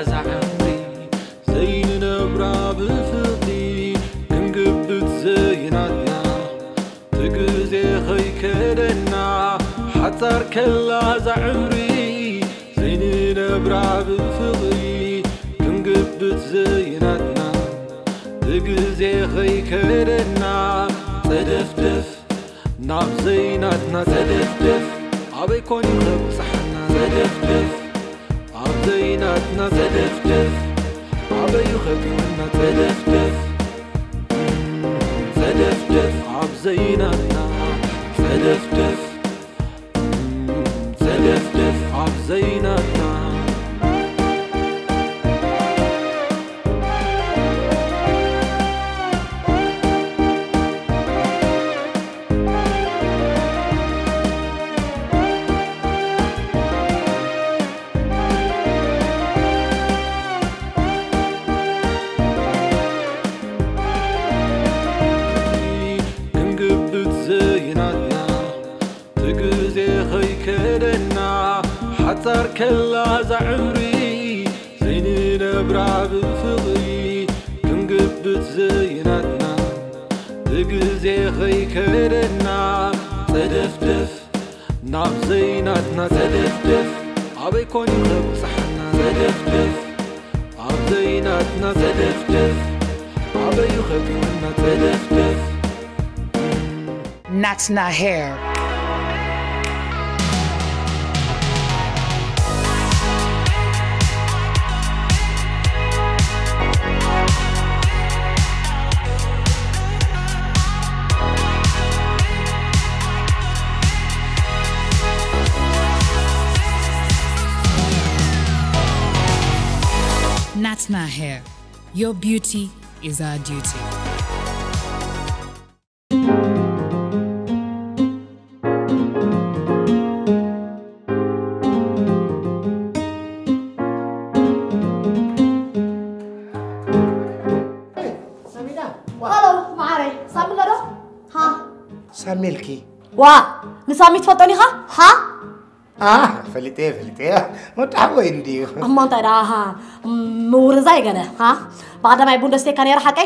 زعمري زين نبرع بفقدي كنقبت زيناتنا تقزي خي كدنا حتى كلا زعمري زين نبرع بفقدي كنقبت زيناتنا تقزي خي كدنا تدفدف ناب زيناتنا تدفدف عبي كون يخب صحنا تدفدف عب زيناتنا تدفدف عبي يخبنا تدفدف تدفدف عب زيناتنا تدفدف تدفدف عب زيناتنا حتى كلا زعمري زين نبرع بفقري كنقبت زيناتنا تقزي خي كدنا تدفدف ناب زيناتنا تدفدف عبي كون يخب صحنا تدفدف عب زيناتنا تدفدف عبي يخبنا تدفدف Natna hair. Natna hair. Your beauty is our duty. ساميلكي نسامي تفضلي ها فلتيه متعوين دي أما أنت ها مورزاي كده بعد ما يبون دستي كان يرحكي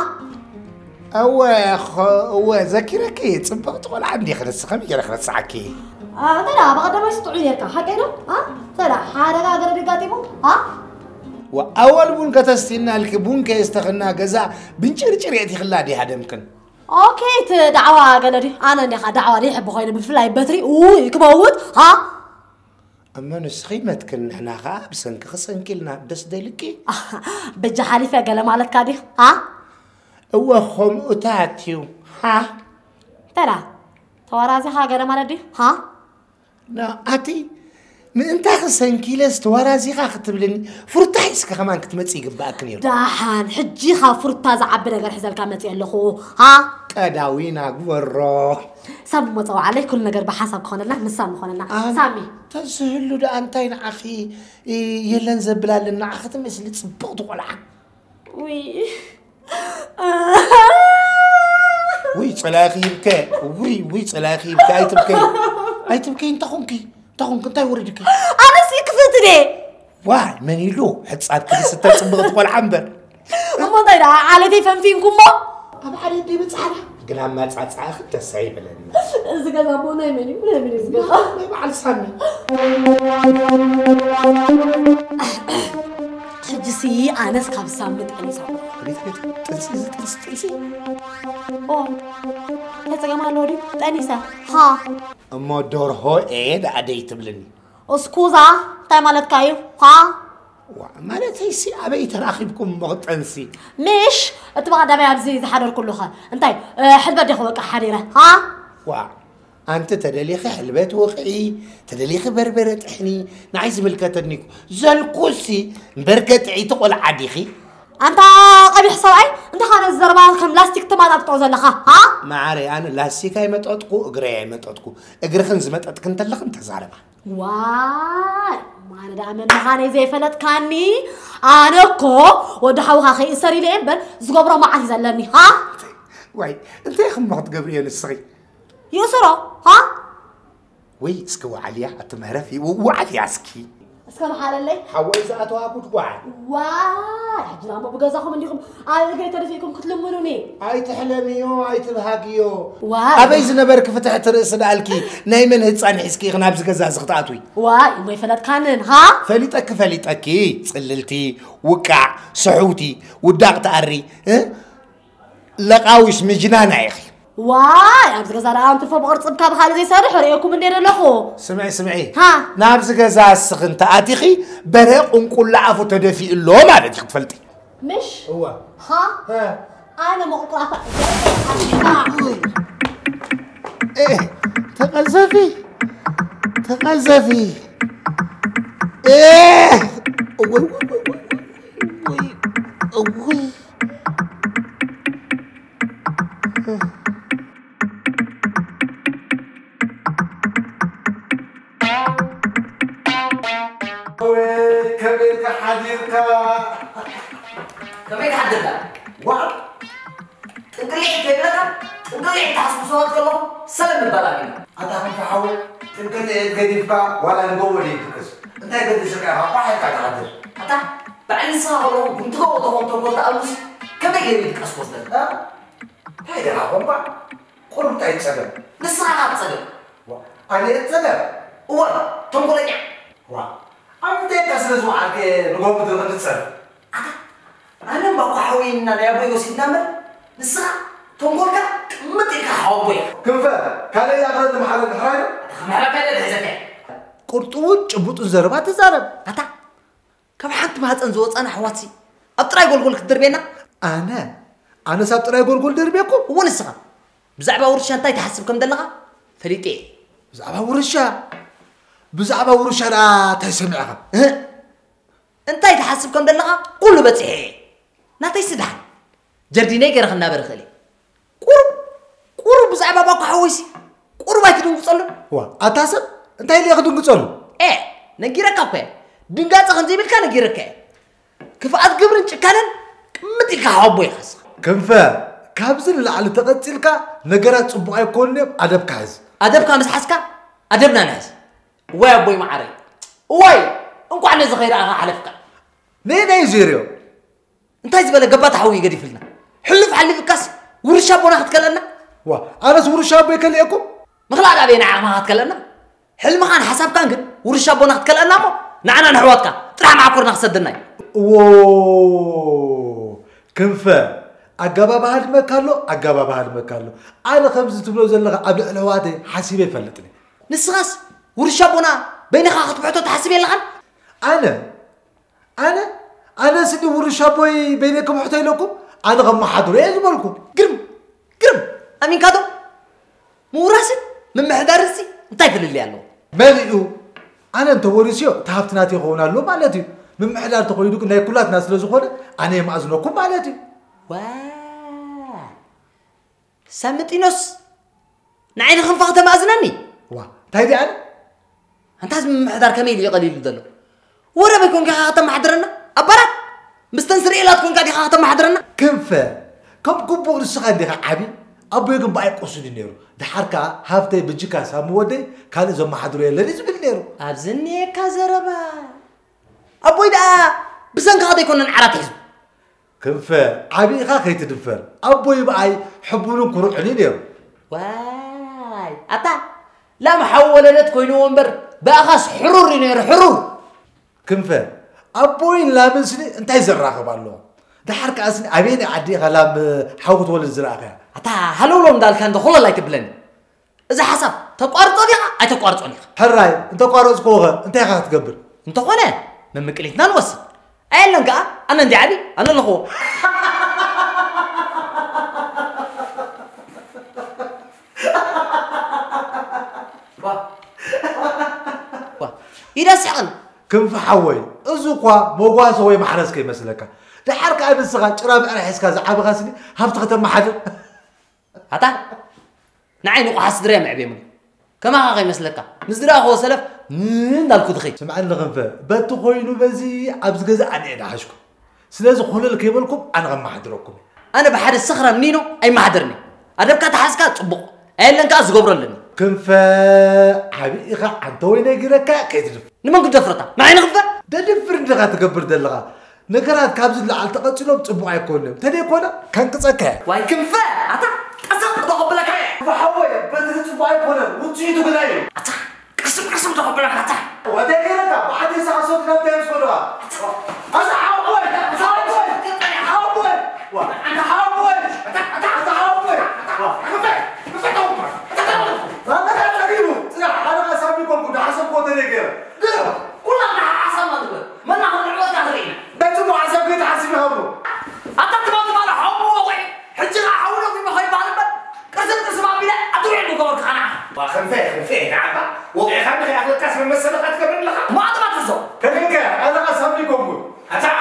هو ذاكرك تصبغ تقول عندي خلص خميجة خلص ساعكي ترى بعد ما يستوعي يركا حكينا ترى حارة قادر دقاتيمو وأول بون كتستينا الكبون كيستغنى جزاء بنشري يأتي خلادي هذا يمكن اوكي دعوة قدري انا اللي دعوة ريح بخيل بفلاي بتري كموت اما نسخيمت كن احنا غابسن كخسن كلنا دس ديلكي بجا حالفة قال مالك كادي هو خمؤتاتيو ترى توارازي قال مالدي لا اتي من انت خسن كيلس توارازي كتب لني فرتايس كمان كتمصي قباكني داحان حجي فرتا زعب نغير حزل كامتي لخو قداوينا غورو سمطوا عليه كل نجر بحسب خوننا مسام خوننا سامي تسهلوا ده انتين اخي يلن زبلال لنا اخت مسل تصبغ تقول وي صلاخي بك وي صلاخي بك اي تبكي انت خونكي انت يوردك انا سيكفتني واي من يلو حد صعب كده ستة تصبغ تقول عنبر اما ضيرا على دي فنفينكم ما على دي بتصعب قلها ما تصعب خد تسعيب لنا زغا زابونا يمني ولا من زغا ما على سامي حجسي انا سكاب سامت اني صار تنسي يا جماعه لوري تانيسا اما دور هو ايه عدي تبلني اسكوزا تاي مالت كايو مالت هيسي ابي تراخيبكم مغطنسي مش تبغى دابا ابزي حضر كلها انتي حد بدي خوك حريره انت تدليخ حلبات وقعي تدليخ بربره طحني نعيز ملكتنيكو زلكوسي بركه عي تقول عديخي انت قبيح سواي انت خان الزربان كم لاستيك تماطط زلخا ما عاري انا لاستيك اي مططقو اغري مططقو اغري خنز مططك انت لخ انت زعربا واي ما انا دائما خاني زي فلت كاني انا كو ودحوها خي اسري لي امبر زغبره ما عاد زلني واي انت يا خمخت جبريل الصغي يسرا وي اسكو عليا اتمهرفي وعليا اسكي اسكم حاللي حوي زاتوا كنت قاعد واي حجنا ما بغزاكم عندكم انا قلت رفيقكم كتلمونوني اي تحلميو اي تبهاقيو واي ابي زنبرك فتحت رأس الالكي نايمن هتصان حسكي غناب زغزا زغطاتوي واي ما يفلت كانن ها فليتك صللتي وقع سعودي وداق تقري لقاوش مجنان يا اخي واي ابز غزا راه انت فبقرص بكاب حال زي سرح ريكم ندير لخو سمعي ها نابز غزا سخنت اتيخي برق انقل عفو تدفي له مالك تفلتي مش هو ها انا مقطعه ايه تقذفي ايه وي كبيرك حديرك كبيرك حديرك وعد تنقلي كبيرك تنقلي تحسب صوت كلهم سلم البلاغين أتعرف حاول تنقلي قديفك ولا نقول يتكس أنت قد شكاها واحد قاعد تعدل حتى بعد صار لو كنت تقول تأمس كم يجري أسقط ده هاي ده هم بقى قرب تعيد سلم نسرع سلم أنا سلم هو تنقلي أنت كسر زوجك نقوم بدون نتصرف أنا بقى حوين أنا أبغى يوسف نمر نسرع تنقلك متى كحوي كيف كان يأخذ محل الحراية ما كان الزكاة قرطوج بوت الزربات زرب حتى كم حد ما هتنزوت أنا حواتي أبتراي قول كدربينا أنا سأبتراي قول دربيكم هو نسرع بزعبة ورشة أنت تحسب كم دلها فريتي بزعبة ورشة لا تسمعها أنت تحسب كم دلها كله بتسعي ناتي سدح جرديني كره خنا برخلي قرب بزعبة باقو حويسي قرب بايت دون قصلو أتاسب أنت اللي ياخدون قصلو نجيرك أبكي دنجات خنزي بالك نجيرك كفاءات قبرن شكانن متى كحبوا يخص كنفة كابزن اللي على تقتلك نجرات صباعي كوني أدب كاز أدب كامس حسكا أدبنا ناس ويا أبوي معري وي أنكو عنا زغير أغا حلفك نين زيريو أنت يزبل قبات حوي قدي فينا حلف حلف كاس ورشاب ونا هتكلمنا أنا زور شاب يكليكم مخلع علينا ما هتكلمنا حلم خان حساب كان قد ورشاب ونا هتكلمنا مو نعنا نحواتك ترى معكورنا خسدنا كنفة أجابة بعد مكالو أنا خمسة تبلو زلغة قبل الهواتي حسيبي فلتني نسغس ورشابنا بين خاخت بحطو تحسبي لغن أنا سيدي ورشابوي بينكم حتى لكم أنا غم حضر إيه زبالكم قرم أمين كادو مو راسل من محدارسي انتاي فل اللي قالوا ماليو أنا أنت ورشيو تهفتناتي خونا له مالتي من محلال تقوليدوك ناي كلات ناس لزخونه أنا ما أزنوكم مالتي سامتينوس نعين خنفقت ما أزنني تايدي أنا أنت لازم محضر كميل يقليل دلو ورا بيكون كخاتم محضرنا أبرك مستنسر إلا تكون قاعد خاتم محضرنا كنفة كم كبور السخان دي عبي أبو يقوم باي قصد النيرو ده حركة هافتي بجيكا سامودي كان زم محضر يلا لازم النيرو أبزني كزربا أبوي ده بسنك هذا يكون نعرات يزو كنفة عبي خاخي تدفر أبو يبقى حبونو كروعني نيرو واي أتا لا محولة لا تكونوا ومبر بأخص حرور نيرو حرور كنفة أبوي لا من سني أنت يزرع خبالله ده حركة أصلي عبيني عدي غلام حوت ولا الزراعة أتا هلو لهم دال كان دخول الله يتبلن إذا حسب تقارطوني أي تقارطوني هالراي أنت قارص كوغا أنت يا تقبر أنت قنا من مكلتنا نوصل أي لنقا أنا ندي عبي أنا اللي هو إذا سعن كم فحوي أزوقا موقع سوي محرس كي مسلكا ده حركة أبي الصغار شراب أنا حس كذا عب غاسني هفت ختم محل هتا نعين وحس دريم عبيمني كما غاي مسلكا مزرا هو سلف نالكو دخي سمعنا لغنفة بتخوينو بزي عبز جزء أنا إدعاشكم سلازم خلوا لك يبلكم أنا غم حضركم أنا بحد الصخرة منينو أي ما حضرني أنا بكات حسكات طبق أي لنكاس قبر لنا ክንፈ ዓብይ ኢኻ አንተ ወይ ነግረካ ከይትድፍ ንመን ክደፍረታ ንዓይ ንኽፈ ደድፍር እንደኻ ትገብር ዘለኻ ነገራት ካብ ዝለዓል ተቐፂሎም ፅቡቕ ኣይኮነም ተደይኮነ ከንቅፀካ ዋይ ክንፈ ኣታ ቀሰም ተቐበለካ ፈሓወይ በቲ ፅቡቕ ኣይኮነም ውፅኢቱ ግን እዩ ኣታ ቀሰም ተቐበለካ ኣታ ወደገረካ ባዕድ ሰዓሶት ናብታ የምስኮድኻ ኣታ ሓወይ ሓወይ ኣታ ሓወይ ኣታ ሓወይ ክንፈ خنفيه نعم وضعي خليك يا اخي الكاس من مسألة قبل لك ما عاد ما تزو كلمك انا قسمني كوكو اتا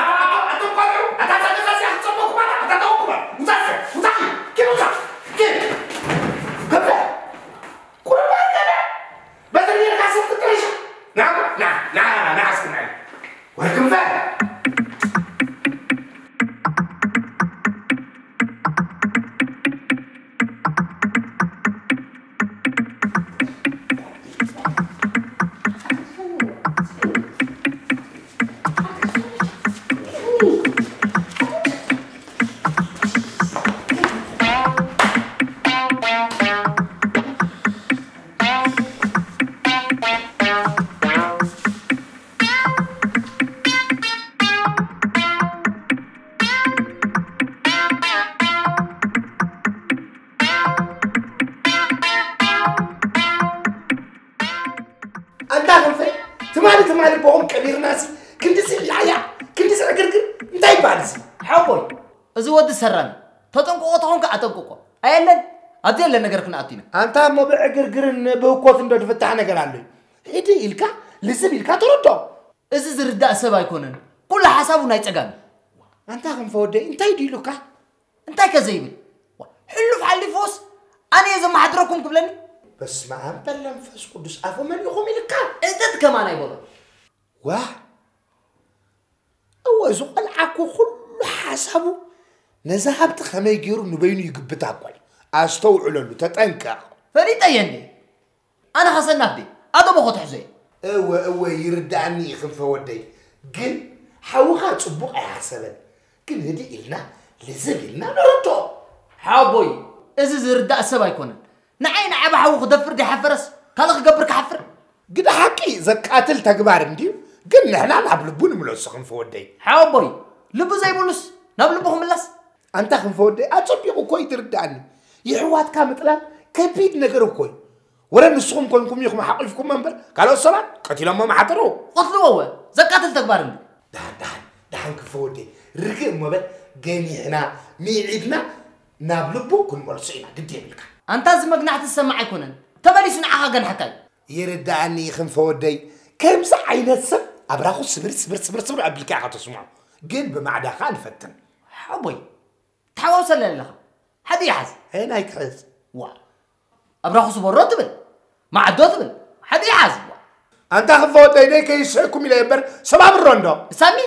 تمالي بقوم كبير ناسي كنت سيعيا كنت سأقرقر انتاي بالسي حبوي إذا ود السران تطنقو أطعونك أطنقو أيلن أديل نقرقنا أتينا أنت ما بقرقرن بوقوت إنه تفتح نقر عليه هدي إلكا لسه إلكا تردو إذا زرداء سبا يكونن كل حسابنا يتقام أنت هم فودي انتاي ديلوكا انتاي كزيبي حلو في حالي فوس أنا إذا ما حدركم قبلني بس ما هم بلن فاس قدس أفو من يقوم إلكا إنت كمان أيبولا واه أو زقل عكو كل حسابه نذهبت خمي جيرو نبينو يقبت أقوال أستوعب له تتنكر فريد أيندي أنا حسن نفدي أدو بخوت حزين أو يرد عني خنفة ودي قل حوخا تصبق حسابا قل هدي إلنا لازم إلنا نردو حابوي إذا زرداء سبا يكونن نعين عبا حوخ دفر دي حفرس كالخ قبرك حفر قد حكي زكاتل تقبار نديو قلنا احنا نلعب لبون ملوس خنفة ودي حابوي لبو زي بولس ناب لبوهم ملس أنت خنفة ودي أتصبقوا كوي ترد عني يحوات كامتلا كبيد نقروا كوي ورا نسخهم كونكم يخم حق لكم منبر قالوا الصلاة قتلوا ما حضروا قتلوا هو زكاتل تقبار ندي دهان خنفة ودي رقم مبل قيني هنا ميعيدنا ناب لبو كن ملوسينا قد يملك أنت زمقناع تسمع يكونن تبالي سنعها قن حكاي يرد عني خنفة ودي كم ساعة السب أبراخو صبر قبل كاعة تسمعه قل بمعدا خان فتن حبوي تحاوصل لها حد يحز هنا يكحز وا أبراخو صبر تبل ما عدو تبل حد يحز أنت خنفة ودي ليك يسعكم إلى يبر سباب الروندو سامي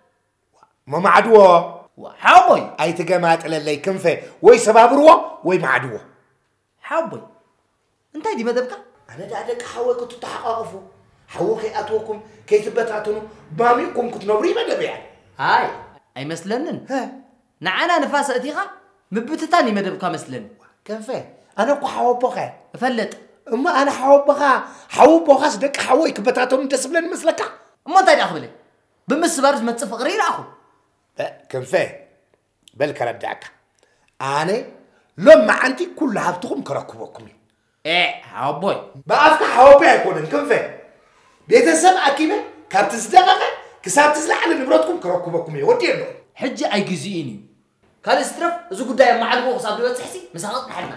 ما عدوه حبوي أي تجمعات على اللي كنفه وي سباب روا وي معدوه حبوي أنت هدي مدبك أنا دعك حاول كنت تحققوا حوخي أتوكم كي تبتعتنوا باميكم كنت نوري ما نبيع هاي أي مسلنن ها نعنا نفاس أتيها مبتتاني مدبك مسلن كنفه أنا حاول بخا فلت أما أنا حاول بخا صدق حاول كبتعتنوا تسبلن مثلك ما تاني أخبرني بمس بارز ما تصفق غير أخو لا كنفه بل كردعك أنا لما عندي كل هفتكم كركبكم إيه حبوي بأفك حوابي يكونن كنفه بيتسب أكيمة كارتس دقيقة كسبت زلع على نبرتكم كركبكم يودي له حجة أي جزئيني كان استرف إذا كنت دايم مع الوقت صار دوت تحسي مساقط محلنا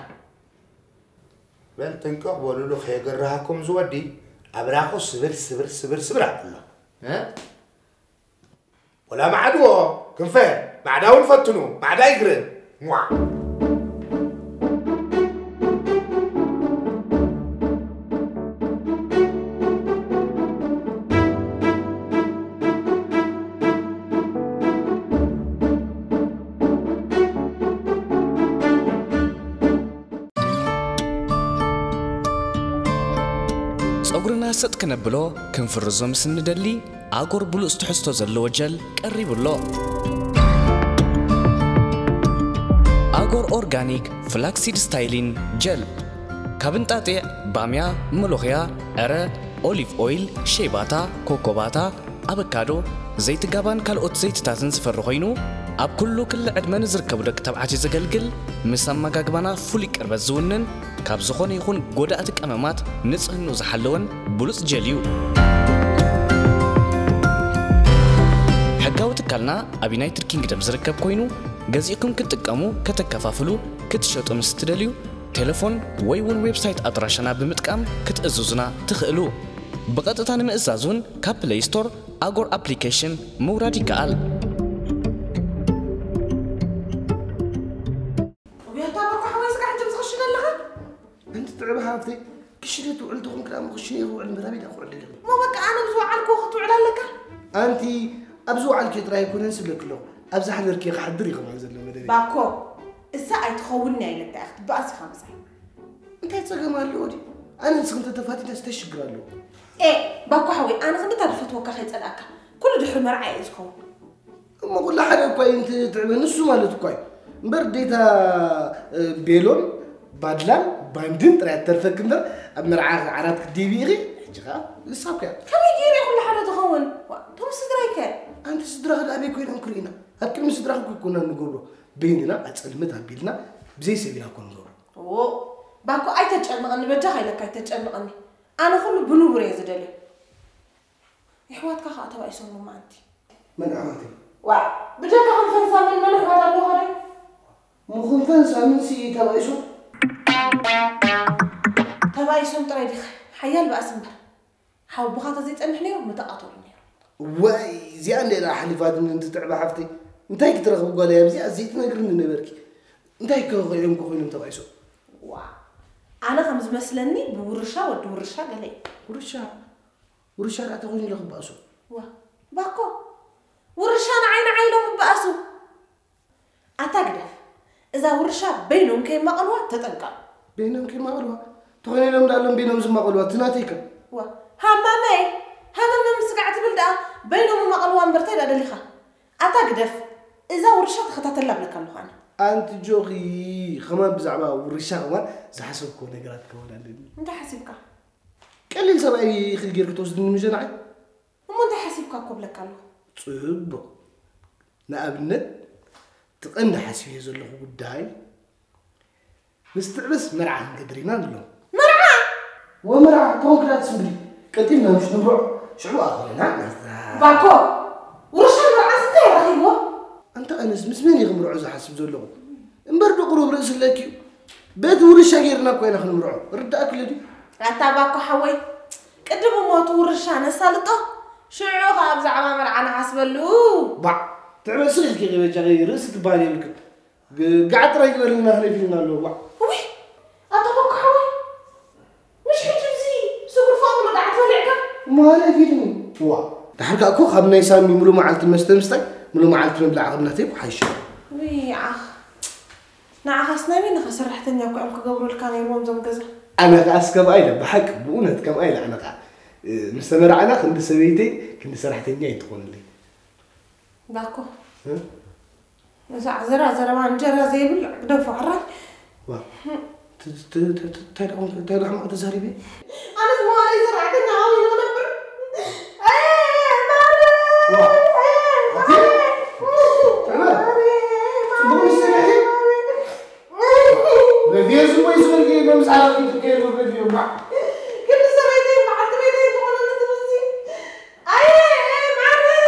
بل تنكب ولو له خير جراكم زودي أبراخو صبر عبله ها ولا معدوه كنفه معداون فتنو معدا يقرن كمسط كنبلو كنفرزو مسندلي أغور بلو استحستو زلو جل قريب له أغور أورغانيك فلاكسيد ستايلين جل كابنتاتي باميا ملوخيا أرى أوليف أويل شيباتا كوكوباتا أبكادو زيت جابان كالوت زيت تازن سفر خوينو أب كل عدمان زركب لك تبعتي زقلقل مسمى جاكبانا فوليك أربزونن كابزخون يكون جوداتك أمامات نصهن وزحلون بلوس جليو حقاو تكالنا أبينايتر كينجدم زركب كوينو جزيكم كتقامو كتكفافلو كتشوتو مستدليو تليفون ويون ويب سايت أدراشنا بمتقام كتأزوزنا تخلو بقطة مئزازون كبلاي ستور أغور أبليكيشن مورادي كال انت تعب حافتي كشريت وعلتكم كلام خشيه والمرابي داخل على ما بك انا بزوعلك وخطو على لك انت ابزوعلك تراي يكون نسب لك له ابزح لك يحضري خمس زلمه مدري باكو الساعه تخونني لك اخت باس خمسه انت تصقم على انا سكنت تفاتي تستشقر له ايه باكو حوي انا كنت تعرفت وكا خيصداك كل دحر مرعي اسكو ما قول لحد كوي انت تعب نسو مالت كوي برديتا بيلون بادلان باندين ترى ترفك ندر امرعا عرات ديبيغي جا لساك كم يجيري كل حدا تخون توم صدرك انت صدرك ابي كوين انكرينا هكل صدرك كنا نقولوا بيننا اتصلمتها بيلنا بزي سبينا كون نقول او باكو اي تجنقني بجا هيلك اي تجنقني انا كل بنوبري زدلي يحواتك خاطر يسمو ما انت من عمتي وا بجا كان فنسا من ملك هذا لو هذا مو فنسا من سي تبعيشو تبعيشو ترى حيال باسمبر حاول بخاطر زيت انحني ومتقاطرني واي زي عندنا حلفات من انت تعب حفتي انتي كترغب قال يا بزي زيت نغرن نبركي انتي كوينم كوينم تبعيشو وا انا خمس مسلني بورشا ودورشا قالي ورشا لا تغني لك باسو وا باكو ورشان عينو باسو اتقدف اذا ورشا بينهم كيما قالوا تطنقا بينهم كيما قالوا تغني لهم دالهم بينهم زما قالوا تناتيك وا همامي مسقعت بلدا بينهم ما قالوا امبرتي دليخه اتقدف اذا ورشا تخطاتل لك لخان انت جوغي خمان بزعما ورشا خمان زحسبكو نغرات كون عندني انت حسبك قليل سبعي خل غيرك توزن من جنعي وما انت حسبك قبلك قالوا صبو نابنت تقند حسبي زلو غداي نستعبس مرعى قدرينا نلو ومرعى كونكرات سمري كتبنا مش نبع شعو اخرنا باكو ورشا مرعى ستة يا رخيبو انت انس مسمين يغمرعو اذا حسب زلو انبردو قروب رأس لكيو بيت ورشا غيرنا كوينا خنمرعو رد اكل دي راتا باكو حوي قدمو موت ورشا نسالطو شعو خاب زعما مرعانا حسبلو با تعمل سريل كي غير جاي رأس تباني لك قعدت راي قبلنا هنا فينا له با وي اتا باكو حوي مش حجب زي سوبر فاضل قاعد تولعك ما لا فيني وا دحرك اكو خبنا يسامي ملو معلت مستمستك ملو معلت نبلع غبناتي وحيش وي اخ نعخسنا مين خسرحتني اكو امك قبروا الكان يوم زم كذا انا اسكب ايله بحق بونت كم ايله انا قاعد مستمر على خند سويتي كنت سرحتني تكون لي باكو زرا ما انجرا زي بلع دفع عراي وا تدعم ما تزهري بي انا ما لي زرعتني عاوي نبر ايه ماري وا ريفيو زوي زوي كي بمسعى كي كي ريفيو مع كل سويتي مع تبيتي تقول انا تبسي اي ماري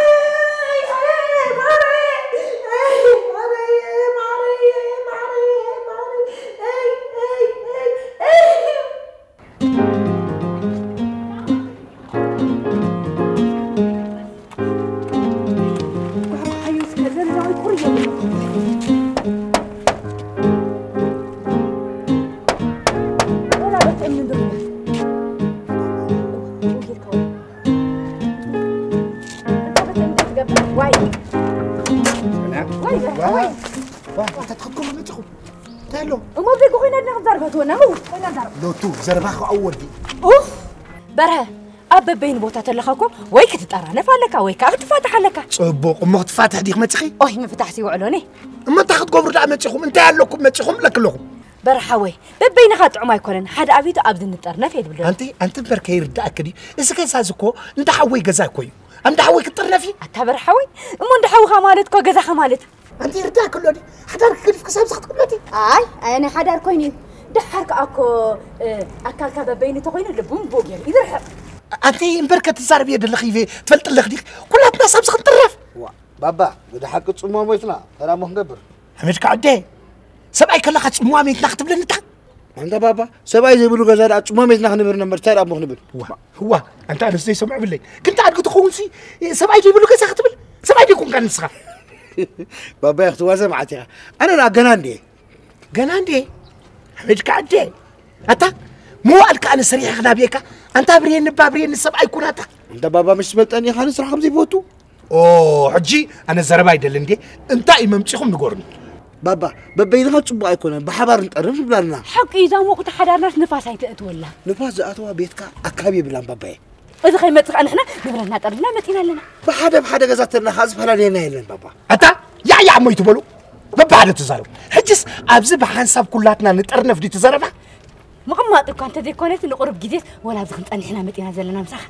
لو تو زرباخو أول دي أوف بره أب بين بوتات اللي خاكو ويك تتقرنف لك ويك تفتح لك صبوق ما تفتح ديك متخي أوه ما فتحتي وعلوني ما تاخذ قبر لا متخم انت لكم متخم لك لهم برحوي بين خاط عماي كلن حد أبيتو أبد نتقرنف يدبل انت بركي يردك كدي اذا كان سازكو انت حوي جزاكو ام دحوي كترنفي أنت برحوي أمون دحوي خمالتكو جزا خمالت انت يردك كله دي حدار كيف كسب سخت كلتي أنا حدار كويني دحرك أكو أكل كذا بيني تقولين اللي بوم بوجر إذا انت امبركه تزارب يد الخيفه تفلت لك كلها ناس سخت طرف بابا قد حق تصمم ويتنا ترى ما نقبر حمد كعدي سبعي كلها تصمم ميت نختب لنا انت بابا سبعي زي بيقولوا غزال تصمم ميت نخنبر نمبر ترى ما نخنبر هو انت انا زي سمع بالله كنت عاد تخونسي سبعي يقولوا كذا ختبل سبعي يكون كان نسخه بابا يا اختي واسمعتها انا لا جناندي حمد كعدي انت مو قالك انا سريع خنا بيك انت برين بابرين السبعي كوناتا انت بابا مش سمعتني خالص راح خمسي فوتو اوه حجي انا زربا يدل اندي انت يممصيكم نغورني بابا ببينها صبوا ايكون بحبار نقرب بلالنا حقي اذا وقت حدارنا نفاس هيتأت ولا نفاس زاتوا بيتك اكابي بلان بابا اذا خي متق نحن نبرنا طرفنا متينا لنا بحدا غزاتنا خاص فلالينا يلن بابا انت يا عمي تبلو ببعد تزارب حجس ابز بحنساب كلاتنا نطرنف دي تزربا مقماطك انت دي كونت نقرب جديد ولا بزخنت نحن متينا زلنا مسخ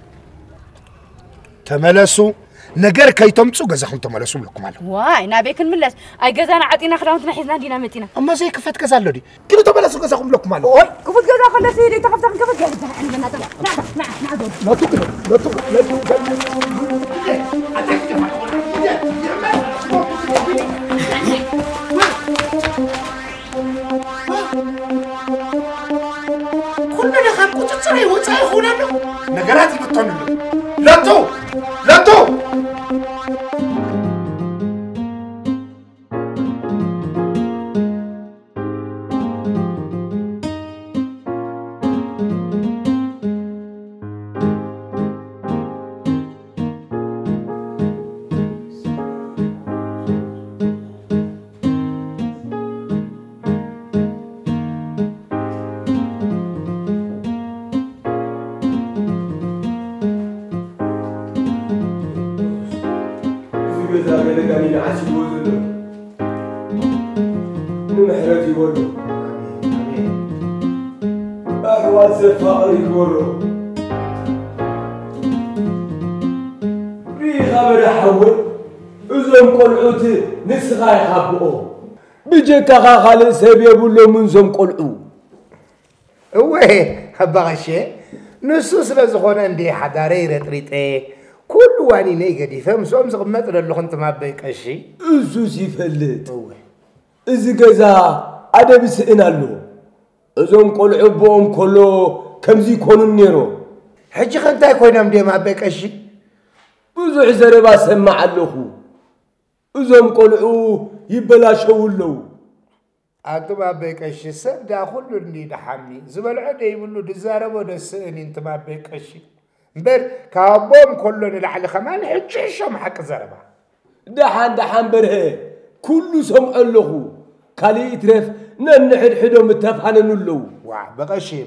تملسوا نجر كي تمصو غزاكم تملسوا لكم على واي نابيك نملس اي غزانا عطينا خداونت نحيزنا دينا متينا اما زي كفت كزالو دي كده تملسوا غزاكم لكم على اوي كفت غزا خلص سيدي تخفت كفت غزا عندنا نعم لا تقلق لا تقلق كلنا خلقوا تتصري وتصري خونا نجراتي بتطنن لا تو بيجيك خالد سيب يقول له منزم قلعو ويه هبغشي نسوس لزخونه اندي حداري رطريطه كل واني نيغدي فمسوم زغمت له انت ما بيقشي ازوس يفلت ازي غزا ادب سئنالو ازوم قلعو بوم كله كمزي كونن نيرو حجي خنتاي كوينام دي ما بيقشي بزح زربا سمع لخو ازوم قلعو يبلاشولو انت ما بيقشي سدا كله اللي دحمي زبلع دي يقولوا دزاربو دسني انت ما بيقشي بل كابوم كله لعل خمان حجيشم حق زربا دحان بره كل سمع له كالي يترف ننحد حدو متفاننو له وا بقشي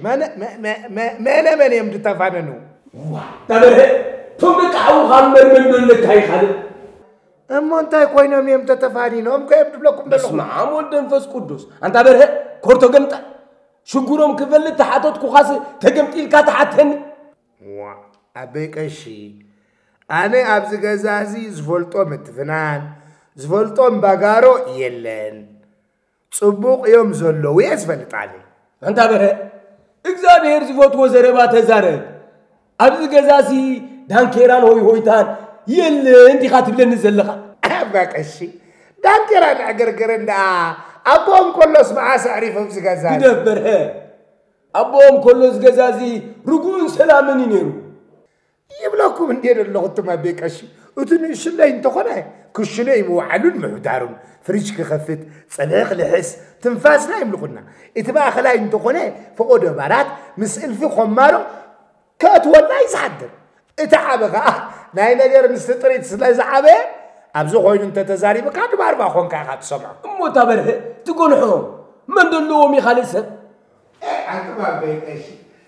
ما من يم تفاننو وا تبره تمقعو خمر من دلك هاي خالد اما انت كوينام يم تتفاني نوم كيف لكم دلو اسمع عمود دنفس قدوس انت بره كورتو قمط شغورم كفل تحاتتكو خاص تقمطيل كا تحاتني وا ابيقشي انا ابز غزازي زفولطو متفنان زفولطو باغارو يلن صبوق يوم زلو يسفلط علي انت بره እግዚአብሔር ዝፎት ወዘረባ ተዛረብ ابز غزازي دانكيران هويتان يل انت خاتبلن زلخ ابقشي دانكيران اغرغرندا ابوم كلس معاس عريفم زغازاي يدبره ابوم كلس غزازي رغون سلامن ينيرو يبلكم ندير اللغت ما بيقشي وتنش لا انت خنا كشلي موعلون محدارون فريج كخفت صدق لحس تنفاس لا يملكنا اتبا خلاي انت خنا فقود بارات مسئل في خمارو كات ولا يصدر اتعبغا ناي نجر مستطريت سلا زعابه ابزو خوين انت تزاري بكاد باربا خون كا تسمع مو تبره تقول حو من دلو مي خالص انت ما بيقشي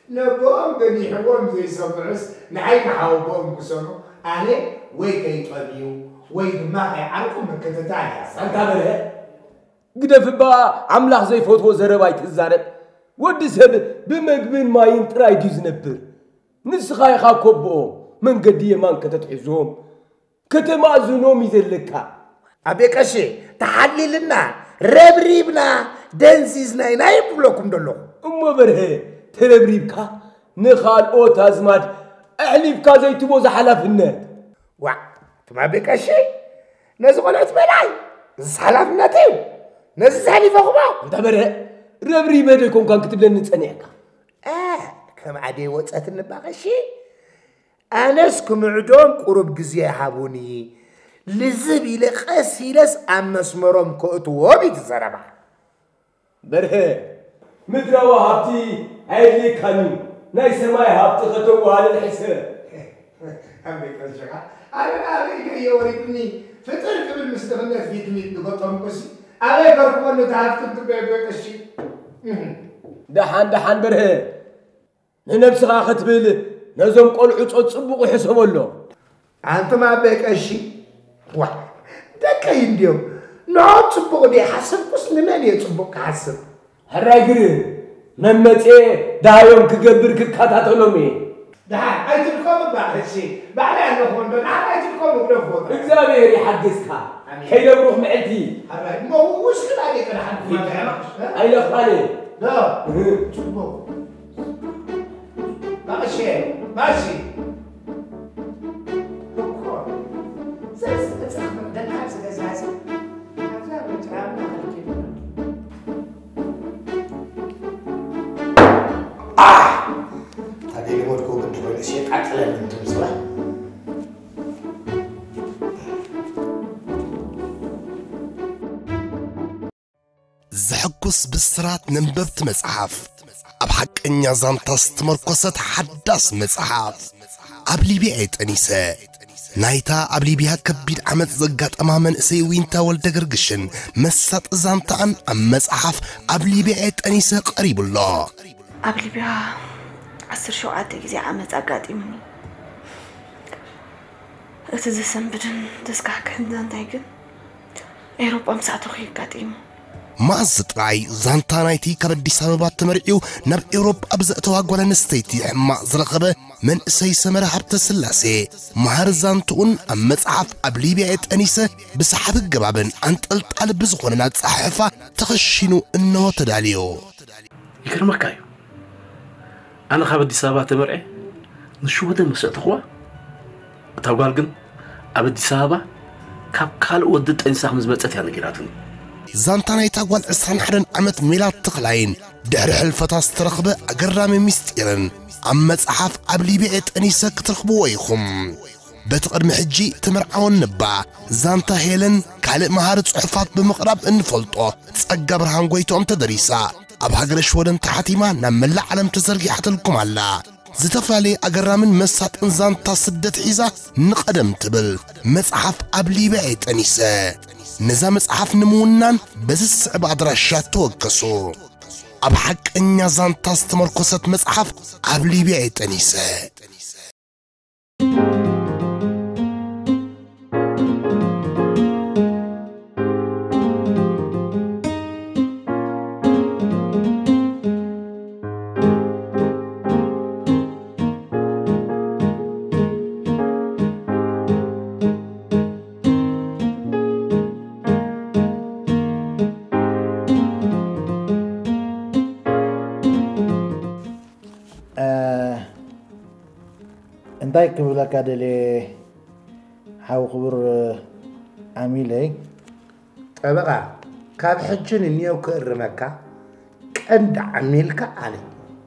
نبوم بني حوام زي سمعس نعين حاوبهم كسرو أنا ويكي طبيو ويد ما يعرفوا من كذا تاني أنت بره قدف با عملاح زي فوت وزرباي تزارب ودي سب بمقبين ما ينترا يديز نبر نسخاي خاكوبو من قديه مان كتتحزوم كتمازنوم يزلكا أبيك أشي تحلل لنا ربريبنا دنسيزنا ينايب لكم دلو بره تربريبكا نخال أوت أزمات أحليبكا زي تبوز حلافنا وا تما بك أشي نزغل عتبلاي حلافنا تيو نزحلي فخما أنت بره ربريب هديكم كان كتب لنا نتسنيعك كم عدي وصأت النباق أشي أنسكم عدوم قرب قزيه حابوني لزبي لقسيلس أمسمرم كأتوا بيتزربا بره مدروا هابتي عيلي كانوا ناي سماي هابتي خطوة على الحساب أمريكا الشقة أنا يوريني فتر قبل مستغنى في دمي تقطعهم كسي أنا يقرب أنه تعرف تبيع الشيء دحان بره نفس غاخت بيل نزم قلعو تصبق حسب الله أنت ما بك الشيء واحد ده كاين ديوم نقعد تصبق دي حسب بس نمان يتصبق حسب هراجري نمتي دايوم كجبر ككاتاتولومي دحان أي تلقوا ببعض الشيء بعد أن نخون دون أي تلقوا بقرفوت إكزامير يحدثك كي بروح معلتي هراي ما هو وش كده عليك أنا حنفهم أي لفاني لا تصبق ماشي هذه اللي مودكو بتقول شيء عقلا انتم صح زحكس بسرات ننببت مصحف اب حقنيا زانتاس تمركست حداس مصحف اب ليبيعت انيسه نايتا اب ليبيا كبيد عمت زقات امامن سيوينتا ولدغرغشن مسات زانتان ام مصحف اب ليبيعت انيسه قريب الله اب ليبيا 10 شوعات غزي عمت اقاطيمني اتزسنبدن دسكاكن زانتايكن ايروبا مساتو خيقاطيم مازت راي زانتانايتي كبدي سببات تمرعيو نب اوروب ابزأتوا غولن ستيتي حما زرقبه من اسي سمره حبت سلاسي مهار زانتون ام مصحف اب ليبيعت انيسه بسحب الجبابن انطلط على بزخوننا صحفه تخشينو انه تداليو يكرمكايو انا خبدي سببات تمرعي نشو هذا مسأتخوا تاغالغن ابدي سببا كاب كال ودت انساخ مزبصت يعني قراتني زانتانايتا قوال 21 عمت ميلاد تقلاين دهر حلفتا استرخبه اقرامي مستيرن عم مصحف عبلي بيعت انيسا كترخبو ويخم بتقدم حجي تمرعون نبع زانتا هيلن كالق مهارة صحفات بمقرب انفلطو تسقى برهان قويتو ام تدريسا اب هاقرش ودن تحتيما نملا علم تزرقي حتلكم علا زتفالي اقرامن مسات انزانتا سدت عيزا نقدم تبل مصحف عبلي بيعت انيسا نزا مصحف نمونان بس بعد رشات توقسو اب حق انيا زانتا استمركست مصحف عبلي بيعت انيسا انتاي كبلا كادلي حاو خبر عميلي طبعا كاب حجن نيو كرمكا كند عميلك علي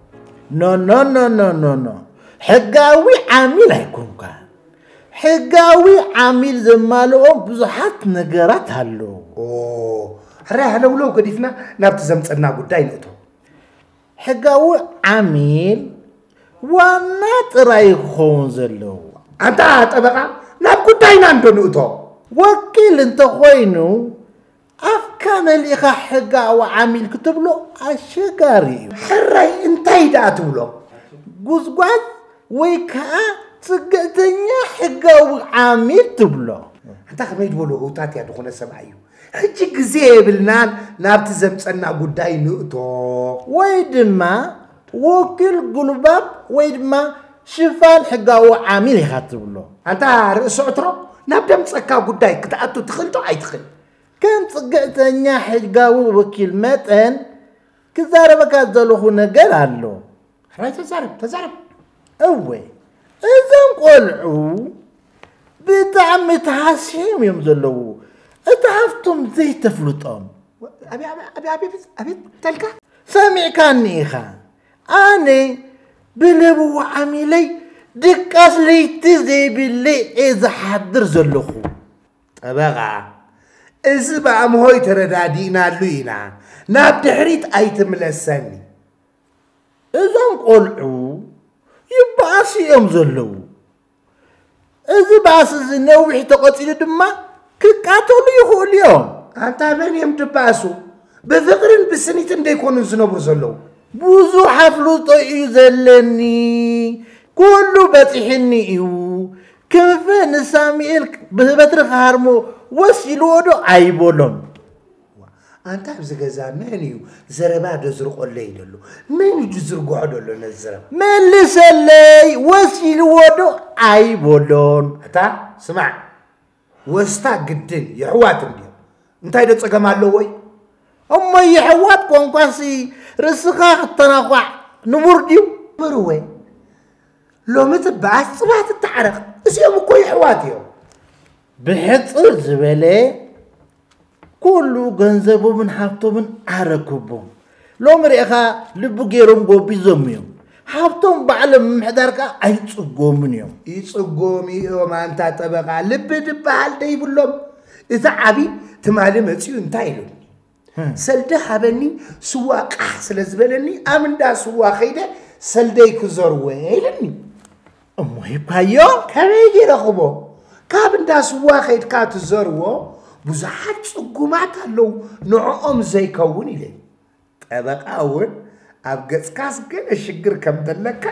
نو حقاوي عميل هيكون كان حقاوي عميل زمالهم بزحات نقرات هلو راه لو قديفنا نابت زمصنا قداي نقطو حقاوي عميل وانا تراي خون زلو انت طبقا ناب قداينا ندو نقطو وكيل انت خوينو افكان اللي حقاوي عميل كتبلو اشقاري حراي انتي داتولو ጉዝጓዝ ወይ ከዓ ጽገተኛ ሕጋዊ ዓሚል ትብሎ أنت خميد ولو هوتات يا دخون السبعيو هجي جزيه بالنان نابت زمصنا قداي نقطو ويدما وكيل قلباب ويدما شفان حقاو عامل يخاطبلو أنت رئيس عطرو نبدا مصكا قداي كتأتو تخلتو أي تخل كان صقعتنيا حقاو وكيل متن كزاربك زلوخو نقل علو راي تزارب أوي إذا قلعو بتعمي تحاسيم يمزلو اتعفتم زي تفلطهم أبي تلقى سامع كاني إخا أنا بلبو عميلي دكاس ليتي زي باللي إذا حضر زلخو أبغى إذا بقى مهوي تردادينا لوينا ناب تحريت أيتم لساني إذا نقولعو يبقى سيام زلو إذا باس النووي تقتل دما كاتولي يخو اليوم أنت من يوم تباسو بفقر بسنيت ندي يكون زنبر زلو بوزو حفلو طيء زلني كله بتحني إيو كيف نساميل بترخ هرمو وسيلودو عيبولون أنت بزجزا منيو زربا دزرق الليل له من يجزرق عدل نزرب من لسلي وسيلودو عيبولون أتا سمع وستا قدن يحوات اليوم انت هيدا تسقم على وي أما يحوات كونكاسي رسخا التناقع نمرديو مروي لو متبعث صباح التعرق اسيوم كوي حوات يوم بحصر زبالي كله جنزبو من حبتو من عركوبو لو مريخا لبو جيروم قوبي زوميوم حبتو بعلم محداركا أي تصقومن يوم يتصقومي يوم أنت تبقى لب دبال ديبولوم إذا عبي تمالي متسيو انتايلوني سلده حبني سواق أحسن زبالني أمن دا سواق خيدا سلده كزور ويلني أمو هيبايو كميجي رخبو كابن دا سواق خيد كاتو زورو بزحات صقومات لو نوعهم زي كوني لي طبق أول أبقى كاسكن الشجر كم دلكا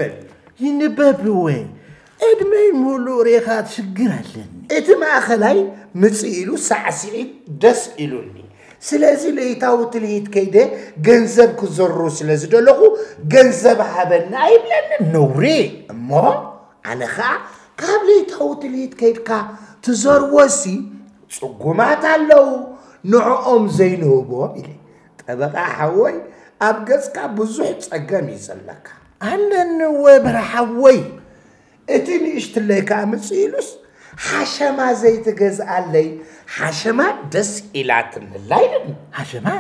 ينبب وين إدمي مولو ريخات شجر لني إتما خلاي متسئلو سعسعيد دس إلوني سلازي ليتاو تلهيت كيده جنزب كزرو سلازي دلقو جنزب حبنا يبلن نوري أما أنا خا قبل ليتاو تلهيت كيد كا تزروسي صقومات لو نوعهم زي نوبو إلي تبقى حوي أبقى بزوح تصقم يسلك هلن وبرحوي اتني اشتليك عمسيلوس حشما زي تجز علي حشما دس إلات من الليل حشما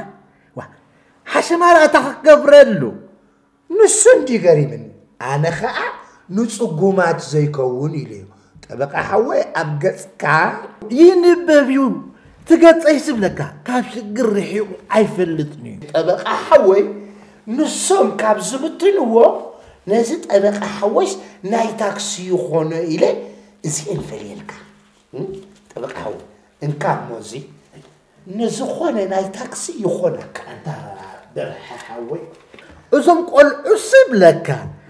حشما لا تقبرلو نسندي قريبا أنا خا نصقومات زي كوني لي تبقى حوي أبقى ينببيو تقطع يسب لك كاب شقر ريحيو عيفلتني تبقى حوي نصهم كاب زبطنو نزت أبقى حوش ناي تاكسي يخونه إلي زين فريلك تبقى حوي إن كان موزي نزخونه ناي تاكسي يخونك أنت برح حوي أزم قول أسب لك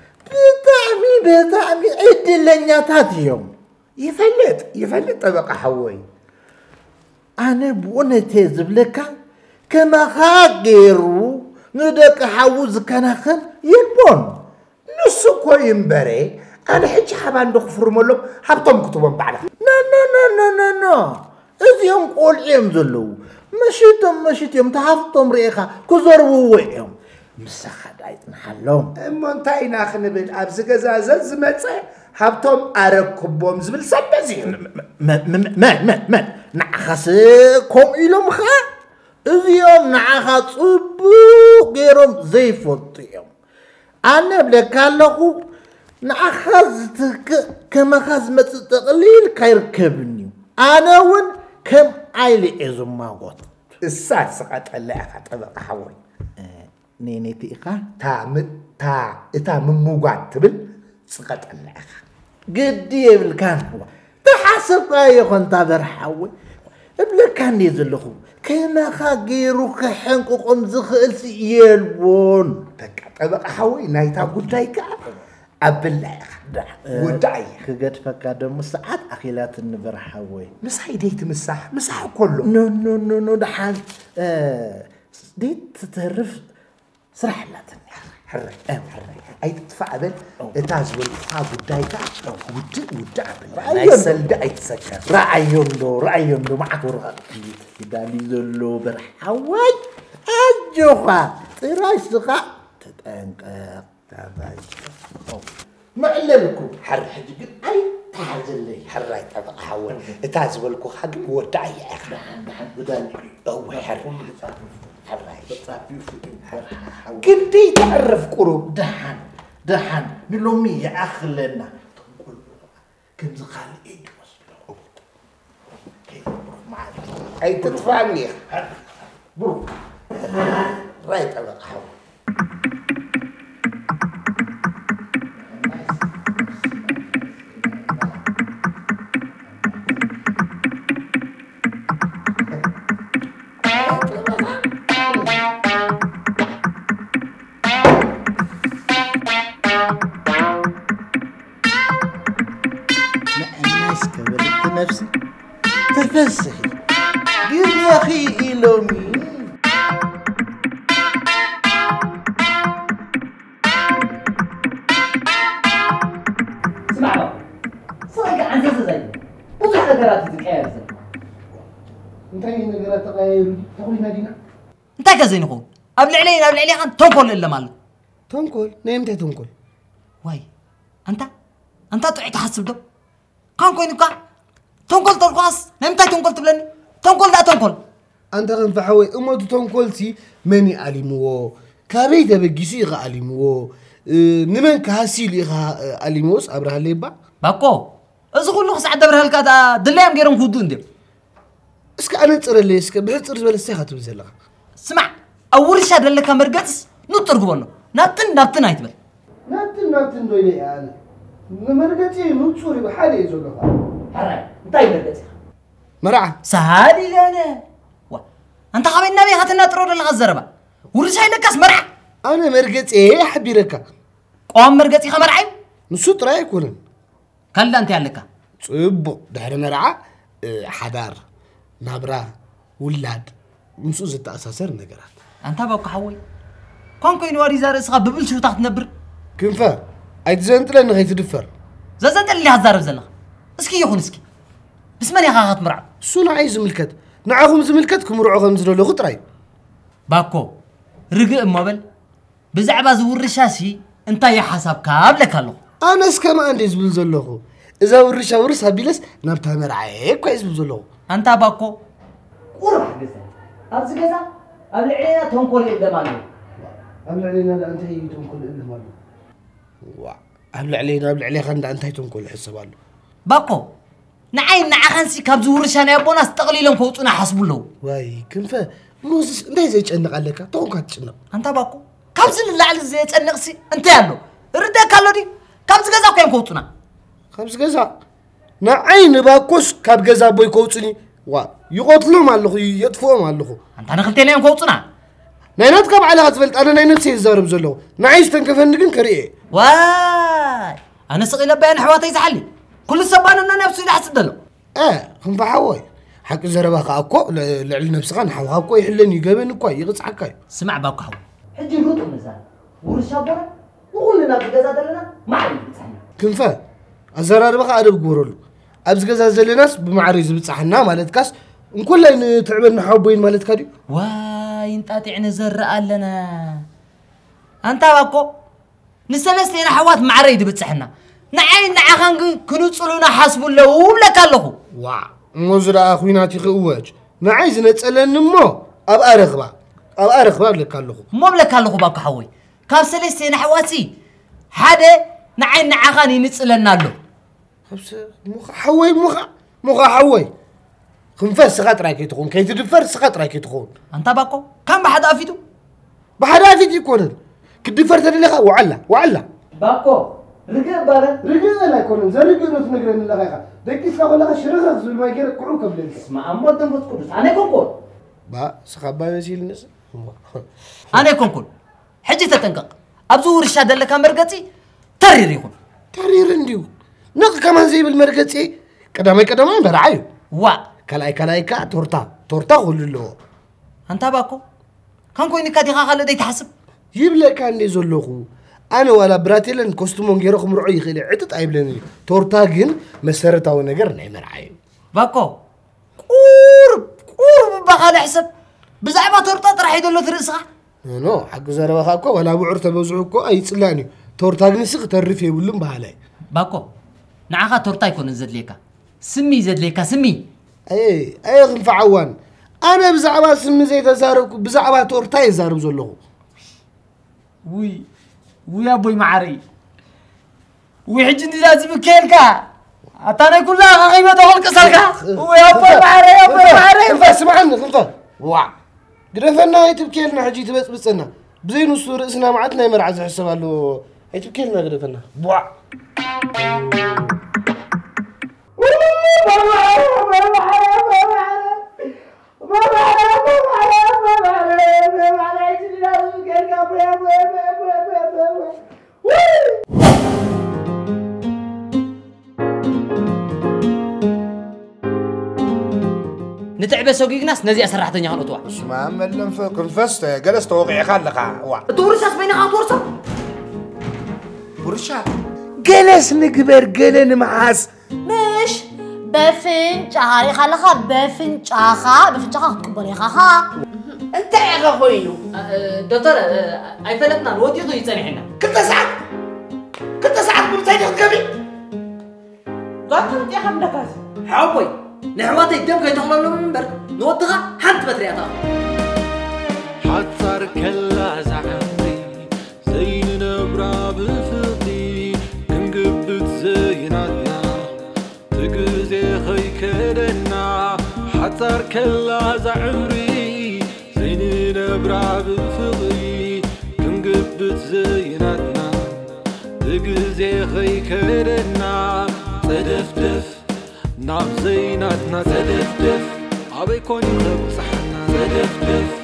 بتعمي عد اللنياتات يوم يفلت طبقة حوي أنا بونتي زبلكا كما خاقيرو ندك حوز كناخن يلبون نسو كوي مبري أنا حجي حبان دخفر ملو حبطم كتبهم بعد نو إذ يوم قول عيم زلو مشيتم تحفتم ريخا كزروا ويهم مسخد عيد نحلهم اما انتاي ناخن بين أبز قزازة زمتة حبطم أركبهم زبل سبزي ما نعخس كم إلهم خا إذ يوم نعخس صبو غيرهم زي فطيهم أنا بلكالكو نعخس كما خز متقليل كيركبني أنا ون كم عيلي إزم ما قط الساعة سقط اللي أخذ طبق حوي نيني تيقا تا مموقات تبل سقط اللي أخذ قدي بالكان هو تحسب يخون تابر حوي بلكان يزلخو كنا خاقيرو كحنكو قمز خلسي يلبون طبق حوي نايتا قلتايكا أبلع ودعي كجد فكادم ساعات أخيلات النبرحوي مسح ديت مسح كله نو دحال ديت تعرف صراحة لا حرك أي تدفع بل تازول فاب دايتا ودع بالله يسلد أي تسكر رأيهم دو معك ورغب دالي زلو برحوي أجوها تراش سقا تتأنقق تابعي معلمكم حر حجي أي تحزن لي حراي أبقى حول تازولكو حق ودعي يا أخي بدالي هو حر كنتي تعرف قروب دحن نلومي يا أخ لنا كنت خالي إيد وصلوا أي تدفعني برو رايت أبقى حول نفسي تفسحي قل يا أخي إلومي اسمع بقى صدق عن زي وضع نقرات تتكير زي انتي نقرات تغير تقولي مدينة انت كزين خو قبل علي عن تنقل إلا مالو تنقل نيمتى تنقل واي انت تعي تحسب دو كان كوينك تنقل ترقص نمتى تنقل تبلني تنقل لا تنقل أنت غن فحوي أمد تنقلتي مني علمو كابيت بجيسي غا علمو نمن كهاسيل غا علموس أبرها ليبا باكو أزغل له سعد أبرها الكاتا دلهم غيرهم خدون دي اسك أنا ترى اللي اسك بحث رجل السيخة تبزلها اسمع أول شيء اللي كان مرقص نطرق بونه نابتن هاي تبل نابتن دويلي أنا مرقتي نتصوري بحالي يزولها حرام انتي مرقتي مرعى سهالي لأنا أنت خابي النبي هاتنا ترور الغزربة ورجعي لكاس مرعى أنا مرقتي إيه حبي ركا قوم مرقتي خمرعي نسوت رأيك ولا كلا أنت عليك صبو دحر مرعى حدار نابرا ولاد مسوز التأساسر نقرات أنت بوك حوي كون كوين واري زار إسغاب ببل شو تحت نبر كنفا أيتزنت لأنه غيتدفر زنت اللي هزار زلخ اسكي يخون اسكي بس ماني غاغات مرعى سونا عايز ملكت نعاهم زملكتكم رعوهم زلو خطراي باكو رقق مابل بزعبا زور رشاسي انت يا حساب كابلك هلو أنا اسكما عندي زبل زلو إذا ورشا ورس هبيلس نبتها مرعى كويس بزلو أنت باكو قرح قزا أبز قزا قبل علينا تنقل إلا مالو قبل علينا لا أنت هي تنقل إلا مالو قبل علينا خند أنت هي تنقل حسب مالو باكو نعين نعخنسي كابزور شانا يبونا استقليلهم كوتونا حسبوا له واي كنفا موسس انت زي تشنق عليك تونك تشنق انت باكو كابزل اللعل زي تشنقسي انت يالو ردا كالو دي كابز غزا كاين كوتونا كابز غزا نعين باكوس كاب غزا بوي كوتني وا يقتلوا مالخو يطفوا مالخو انت انا قلت لهم كوتونا ناينات كاب على هتفلت انا ناينات سي زارب زلو نعيش تنكفنكن كريه واي انا صغيره بين حواتي يزحلي كل سباننا نفسي لحسد له هم بحوي حق زربا خاكو لعل نفسك نحو هاكو يحلني يقبن كوي يغصحكاي سمع باكو حو حجي نروط المزال ورشابنا وكلنا بجزا دلنا ما عرف بتصحنا كنفا الزراربا ادب غورلو ابز جزا زلناس بمعريز بتصحنا مالتكاس نكل تعبنا حوبين مالتكا دي واي انطاطي نزرق لنا انت باكو نسلسلنا حوات معريد بتصحنا نعين نعخان كنوصلونا حسبوا له وبلك الله وا مزرا اخويناتي خواج نعايز نصلن مو اب ارخبا لك الله مو بلك الله باك حوي كاب سلسلنا حواتي حدا نعين نعخان ينصلنا له خبس مخ حوي خنفس خاطرك تكون كي تدفر خاطرك تكون انت باكو كم بحد افيتو بحد افيت يكون كدفر تدلخ وعلا باكو رجع لا يكون زرق نص نقرن لغاية دكتي سأقول لك شرخ زول ما يجرك كعوك بليل اسمع أمود دم بتقولش أنا كونكول با سخبا يسيل الناس أنا كونكول حجي تتنقق أبزور الشهادة اللي كان مرقتي ترير يكون ترير انديو نق كمان زي بالمرقصي قدامي برعايو وا كلاي كا تورتا كله انت باكو كان كويني كادي خالو دي تحسب يبلك اني زلخو انا ولا براتيلن كوستومون غيركم رعي خلي عتت ايبلني تورتا جن مسرتاو ነገር ናይ مرعاي باكو قرب بقى نحسب بزعبه تورتا طرح يدلو ترسخه نو حق زربخا كو ولا بعور تبزعو كو اي صلاني تورتا جن سق ترف يبلم بحالاي باكو نعاها تورتا يكون زدليكا سمي زدليكا سمي اي غنفعوان انا بزعبه سمي زي تزاربكو بزعبه تورتا يزارب زلخو ويا بوي معري ويحجني لازم كيلكا أتانا كلها غيبة دخل كسلكا ويا بوي معري اسمعني خلطة وا قرفنا يتبكيلنا حجي تبسنا بزين الصور اسنا معتنا يمرعز حسب له يتبكيلنا قرفنا بوا نتعب سوقي ناس نزي أسرحتني عن أطوع اسمع ملم فوق الفست جلست توقع خلقة وا تورسات بينها تورسة ورشا جلس نكبر جلن معاس مش بفنج هاري خلخا بفنجاخا تقبلي خاها انت يا خوينو دكتور اي فلتنا نودي ضي صنيحنا كنت ساعات مرتاح كبي دكتور يا حمدك حبوي نحواتي دم كي تخلو منبر نودغا حنت بترياتا حصر كلا زعمري زين نبرا بفقي نقبت زيناتنا تقزي خي كدنا حصر كلا زعمري زين نبرا بفقي نقبت زيناتنا تقزي خي كدنا تدفدف ناب زيناتنا تدفدف أبي كوني خب صحنا تدفدف